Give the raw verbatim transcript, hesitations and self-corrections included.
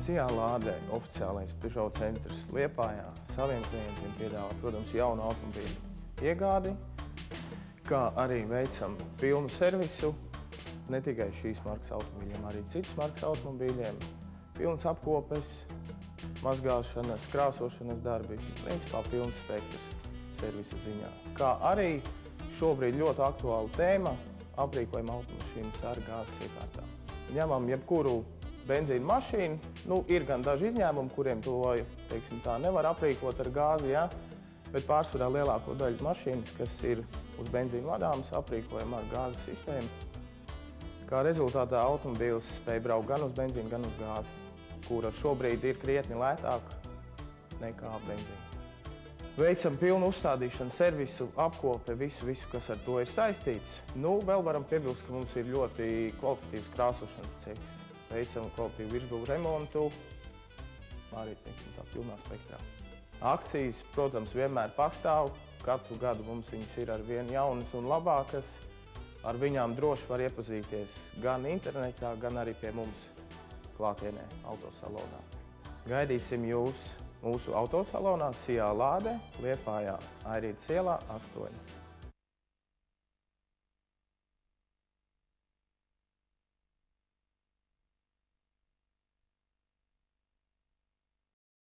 Sijā Lādē oficiālais Peugeot centrs Liepājā saviem klientiem piedāvā, protams, jaunu automobīļu iegādi, kā arī veicam pilnu servisu, ne tikai šīs markas automobīļiem, arī citas markas automobīļiem, pilns apkopes, mazgāšanas, krāsošanas darbi, principā pilns spektrs servisa ziņā. Kā arī šobrīd ļoti aktuāla tēma – aprīkojam automašīnas ar gāzes iekārtām. Ņemam jebkuru benzīna mašīnu, nu, ir gan daži izņēmumi, kuriem to, teiksim tā, nevar aprīkot ar gāzi, ja? Bet pārsvarā lielāko daļu mašīnas, kas ir uz benzīna vadāmas, aprīkojam ar gāzes sistēmu. Kā rezultātā automobīls spēj braukt gan uz benzīnu, gan uz gāzi, kura šobrīd ir krietni lētāka nekā benzīna. Veicam pilnu uzstādīšanu, servisu, apkope, visu, visu, kas ar to ir saistīts. Nu, vēl varam piebilst, ka mums ir ļoti kvalitatīvs krāsošanas cehs. Veicam kvalitatīvu virsbūvu remontu, arī, teiksim, tā pilnā spektrā. Akcijas, protams, vienmēr pastāv. Katru gadu mums viņas ir ar vien jaunas un labākas. Ar viņām droši var iepazīties gan internetā, gan arī pie mums klātienē autosalonā. Gaidīsim jūs mūsu autosalonā Sijā Lādē, Liepājā, Airītes ielā astoņi.